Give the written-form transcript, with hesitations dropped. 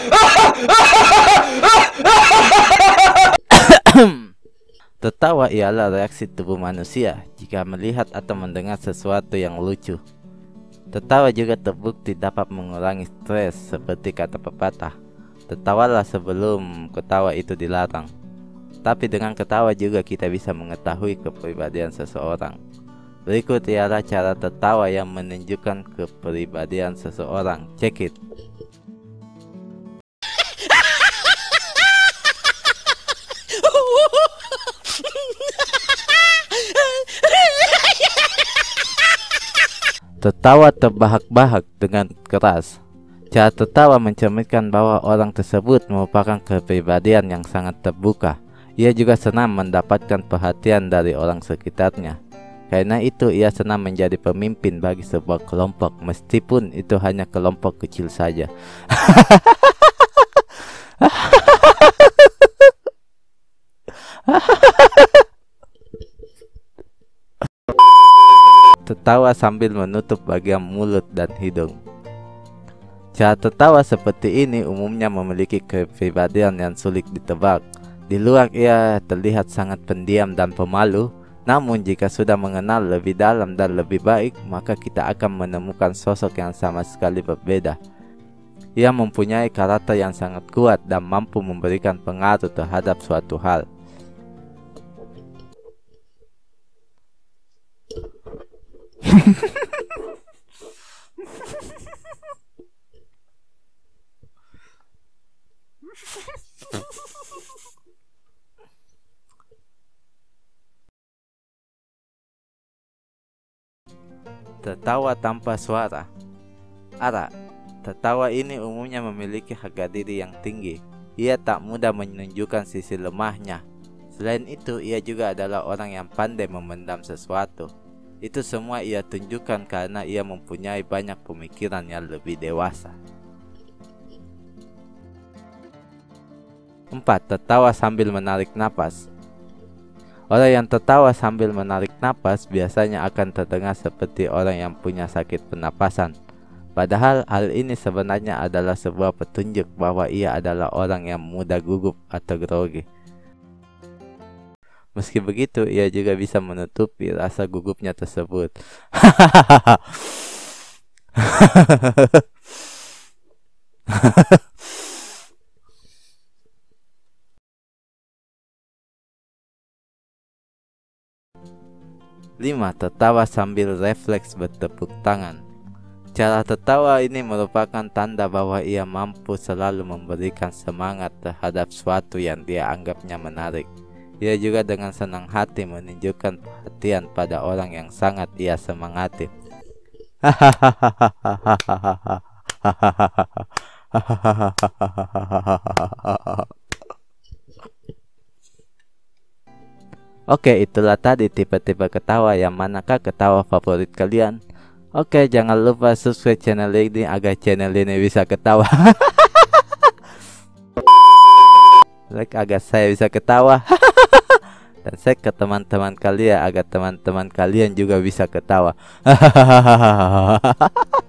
Tertawa ialah reaksi tubuh manusia jika melihat atau mendengar sesuatu yang lucu. Tertawa juga terbukti dapat mengurangi stres seperti kata pepatah, tertawalah sebelum ketawa itu dilarang. Tapi dengan ketawa juga kita bisa mengetahui kepribadian seseorang. Berikut ialah cara tertawa yang menunjukkan kepribadian seseorang. Check it. Tertawa terbahak-bahak dengan keras. Cara tertawa mencerminkan bahwa orang tersebut merupakan kepribadian yang sangat terbuka. Ia juga senang mendapatkan perhatian dari orang sekitarnya. Karena itu ia senang menjadi pemimpin bagi sebuah kelompok, meskipun itu hanya kelompok kecil saja. Tertawa sambil menutup bagian mulut dan hidung. Cara tertawa seperti ini umumnya memiliki kepribadian yang sulit ditebak. Di luar ia terlihat sangat pendiam dan pemalu, namun jika sudah mengenal lebih dalam dan lebih baik, maka kita akan menemukan sosok yang sama sekali berbeda. Ia mempunyai karakter yang sangat kuat dan mampu memberikan pengaruh terhadap suatu hal. Tertawa tanpa suara. Tertawa ini umumnya memiliki harga diri yang tinggi. Ia tak mudah menunjukkan sisi lemahnya. Selain itu, ia juga adalah orang yang pandai memendam sesuatu. Itu semua ia tunjukkan karena ia mempunyai banyak pemikiran yang lebih dewasa. 4. Tertawa sambil menarik napas. Orang yang tertawa sambil menarik napas biasanya akan terdengar seperti orang yang punya sakit pernapasan. Padahal hal ini sebenarnya adalah sebuah petunjuk bahwa ia adalah orang yang mudah gugup atau grogi. Meski begitu, ia juga bisa menutupi rasa gugupnya tersebut. Lima, tertawa sambil refleks bertepuk tangan. Cara tertawa ini merupakan tanda bahwa ia mampu selalu memberikan semangat terhadap suatu yang dia anggapnya menarik. Ia juga dengan senang hati menunjukkan perhatian pada orang yang sangat ia semangati. Oke, itulah tadi tipe-tipe ketawa. Yang manakah ketawa favorit kalian? Oke, jangan lupa subscribe channel ini agar channel ini bisa ketawa. Like agar saya bisa ketawa. Dan share ke teman-teman kalian agar teman-teman kalian juga bisa ketawa.